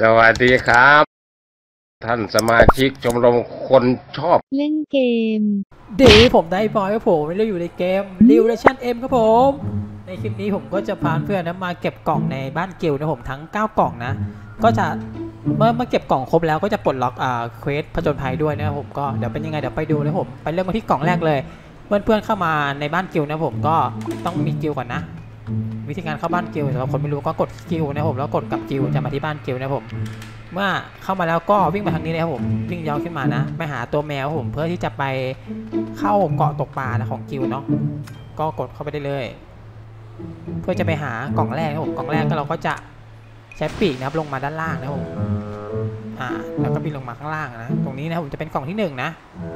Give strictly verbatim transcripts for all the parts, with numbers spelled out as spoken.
สวัสดีครับ ท่านสมาชิกชมรมคนชอบเล่นเกมดีผมได้บอยครับผมเราอยู่ในเกม Revolution M ครับผมในคลิปนี้ผมก็จะพาเพื่อนนะมาเก็บกล่องในบ้านกิลด์นะผมทั้งเก้ากล่องนะก็จะเมื่อเมื่อเก็บกล่องครบแล้วก็จะปลดล็อกอ่าเควสผจญภัยด้วยนะครับผมก็เดี๋ยวเป็นยังไงเดี๋ยวไปดูนะผมไปเริ่มกันที่กล่องแรกเลยเพื่อนเพื่อนเข้ามาในบ้านกิลด์นะผมก็ต้องมีกิลด์ก่อนนะวิธีการเข้าบ้านกิลด์สำหรับคนไม่รู้ก็กดกิลด์นะผมแล้วกดกับกิลด์จะมาที่บ้านกิลด์นะผมเมื่อเข้ามาแล้วก็วิ่งมาทางนี้เลยครับผมวิ่งย้อนขึ้นมานะไปหาตัวแมวผมเพื่อที่จะไปเข้าเกาะตกปลานะของกิลด์เนาะก็กดเข้าไปได้เลยเพื่อจะไปหากล่องแรกครับผมกล่องแรกก็เราก็จะใช้ปีกนะครับลงมาด้านล่างนะครับผมอ่าแล้วก็บินลงมาข้างล่างนะตรงนี้นะผมจะเป็นกล่องที่หนึ่งนะ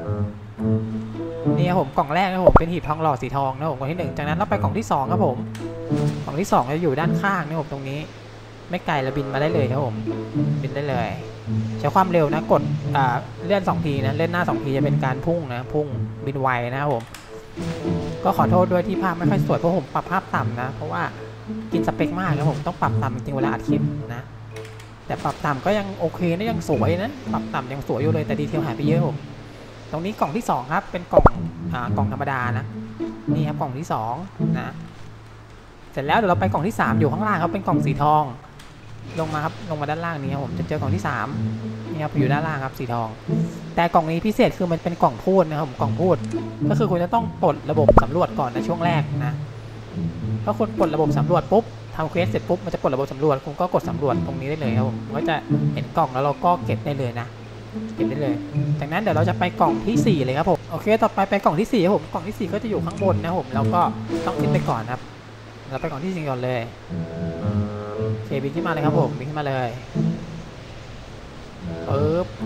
นี่ครับผมกล่องแรกนะผมเป็นหีบทองหล่อสีทองนะผมกล่องที่หนึ่งจากนั้นเราไปกล่องที่สองครับผมกล่องที่สองจะอยู่ด้านข้างนะผมตรงนี้ไม่ไกลเราบินมาได้เลยครับผมบินได้เลยใช้ความเร็วนะกดอ่าเลื่อนสองทีนะเลื่อนหน้าสองทีจะเป็นการพุ่งนะพุ่งบินไวนะครับผมก็ขอโทษด้วยที่ภาพไม่ค่อยสวยเพราะผมปรับภาพต่ำนะเพราะว่ากินสเปคมากครับผมต้องปรับต่ำจริงๆเวลาอัดคลิปนะแต่ปรับต่ำก็ยังโอเคนะยังสวยนะปรับต่ำยังสวยอยู่เลยแต่ดีเทลหายไปเยอะผมตรงนี้กล่องที่สองครับเป็นกล่องอ่ากล่องธรรมดานะนี่ครับกล่องที่สองนะเสร็จแล้วเดี๋ยวเราไปกล่องที่สามอยู่ข้างล่างครับเป็นกล่องสีทองลงมาครับลงมาด้านล่างนี้ครับผมจะเจอกล่องที่สามนี่ครับอยู่ด้านล่างครับสีทองแต่กล่องนี้พิเศษคือมันเป็นกล่องพูดนะครับผมกล่องพูดก็คือคุณจะต้องปลดระบบสำรวจก่อนในช่วงแรกนะพอคุณปลดระบบสำรวจปุ๊บทำเควสเสร็จปุ๊บมันจะปลดระบบสำรวจคุณก็กดสำรวจตรงนี้ได้เลยครับผมก็จะเห็นกล่องแล้วเราก็เก็บได้เลยนะเก็บได้เลยจากนั้นเดี๋ยวเราจะไปกล่องที่สี่เลยครับผมโอเคต่อไปไปกล่องที่สี่ครับผมกล่องที่สี่ก็จะอยู่ข้างบนนะครับผมเราก็ต้องขึ้นไปก่อนครับเราไปกล่องที่สี่ก่อนเลยโอเคบินขึ้นมาเลยครับผมบินขึ้นมาเลยปึ๊บ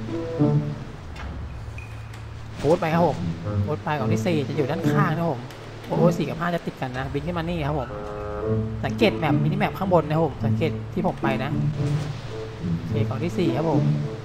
พูดไปครับผมพูดไปกล่องที่สี่จะอยู่ด้านข้างนะครับผมโอ้สี่กับห้าจะติดกันนะบินขึ้นมานี่ครับผมสังเกตแมปมินิแมปข้างบนนะครับผมสังเกตที่ผมไปนะโอเคกล่องที่สี่ครับผม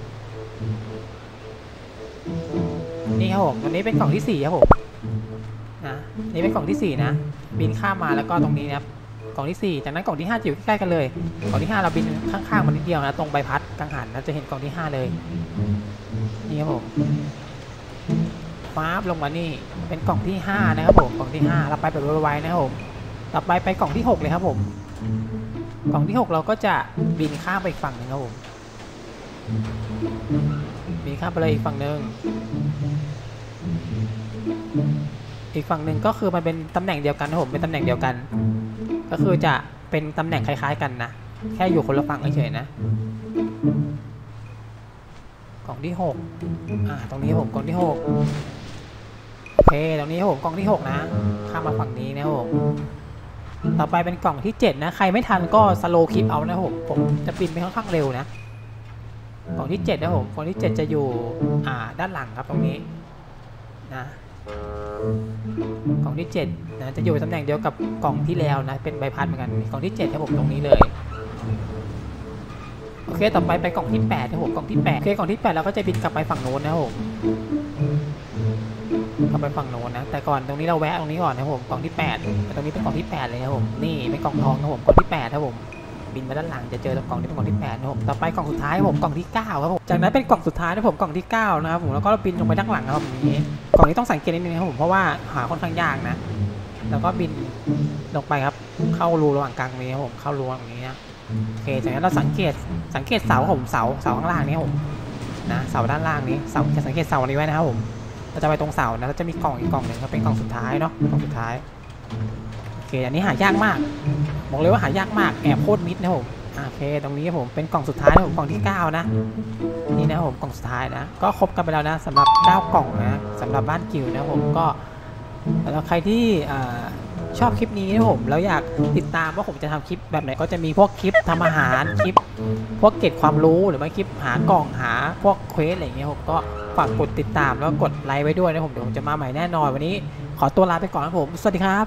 นี่ครับผมตรงนี้เป็นกล่องที่สี่ครับผมนะนี่เป็นกล่องที่สี่นะบินข้ามมาแล้วก็ตรงนี้นะครับกล่องที่สี่จากนั้นกล่องที่ห้าอยู่ใกล้ๆกันเลยกล่องที่ห้าเราบินข้างๆมันนิดเดียวนะตรงใบพัดกังหันเราจะเห็นกล่องที่ห้าเลยนี่ครับผมฟ้าลงมานี่เป็นกล่องที่ห้านะครับผมกล่องที่ห้าเราไปแบบไวๆนะครับผมต่อไปไปกล่องที่หกเลยครับผมกล่องที่หกเราก็จะบินข้ามไปอีกฝั่งหนึ่งครับผมบินข้ามไปเลยอีกฝั่งหนึ่งอีกฝั่งหนึ่งก็คือมันเป็นตำแหน่งเดียวกันนะผมเป็นตำแหน่งเดียวกันก็คือจะเป็นตำแหน่งคล้ายๆกันนะแค่อยู่คนละฝั่งเฉยๆนะกล่องที่หกอ่าตรงนี้ผมกล่องที่หกโอเคตรงนี้ผมกล่องที่หกนะข้ามมาฝั่งนี้นะผมต่อไปเป็นกล่องที่เจ็ดนะใครไม่ทันก็สโลว์คลิปเอานะผมผมจะบินไปค่อนข้างเร็วนะกล่องที่เจ็ดนะผมกล่องที่เจ็ดจะอยู่อ่าด้านหลังครับตรงนี้นะกล่องที่เจ็ดนะจะอยู่ตำแหน่งเดียวกับกล่องที่แล้วนะเป็นใบพัดเหมือนกันกล่องที่เจ็ดครับผมตรงนี้เลยโอเคต่อไปไปกล่องที่แปดครับผมกล่องที่แปดโอเคกล่องที่แปดเราก็จะบินกลับไปฝั่งโน้นนะครับผมกลับไปฝั่งโน้นนะแต่ก่อนตรงนี้เราแวะตรงนี้ก่อนนะครับผมกล่องที่แปดตรงนี้เป็นกล่องที่แปดเลยครับผมนี่เป็นกล่องทองครับผมกล่องที่แปดครับผมบินมาด้านหลังจะเจอตรงกล่องนี้เป็นกล่องที่แปดนะครับผมต่อไปกล่องสุดท้ายผมกล่องที่เก้าครับผมจากนั้นเป็นกล่องสุดท้ายนะผมกล่องที่เก้านะครับผมแล้วก็บินลงไปด้านหลังครับนี้กล่องนี้ต้องสังเกตนิดนึงครับผมเพราะว่าหาค่อนข้างยากนะแล้วก็บินลงไปครับเข้ารูระหว่างกลางนี้ครับผมเข้ารูระหว่างนี้นะโอเคจากนั้นเราสังเกตสังเกตเสาผมเสาเสาข้างล่างนี้ผมนะเสาด้านล่างนี้เสาจะสังเกตเสานี้ไว้นะครับผมเราจะไปตรงเสานะเราจะมีกล่องอีกกล่องหนึ่งครับเป็นกล่องสุดท้ายเนาะกล่องสุดท้ายโอเคอันนี้หายากมากบอกเลยว่าหายากมากแอบโคตรมิดนะผมโอเคตรงนี้ผมเป็นกล่องสุดท้ายนะผมกล่องที่เก้านะนี่นะผมกล่องสุดท้ายนะก็ครบกันไปแล้วนะสำหรับเก้ากล่องนะสำหรับบ้านกิลนะผมก็แล้วใครที่ชอบคลิปนี้นะผมแล้วอยากติดตามว่าผมจะทำคลิปแบบไหนก็จะมีพวกคลิปทำอาหารคลิปพวกเก็บความรู้หรือว่าคลิปหากล่องหาพวกเควสอะไรอย่างเงี้ยผมก็ฝากกดติดตามแล้วกดไลค์ไว้ด้วยนะผมเดี๋ยวผมจะมาใหม่แน่นอนวันนี้ขอตัวลาไปก่อนนะผมสวัสดีครับ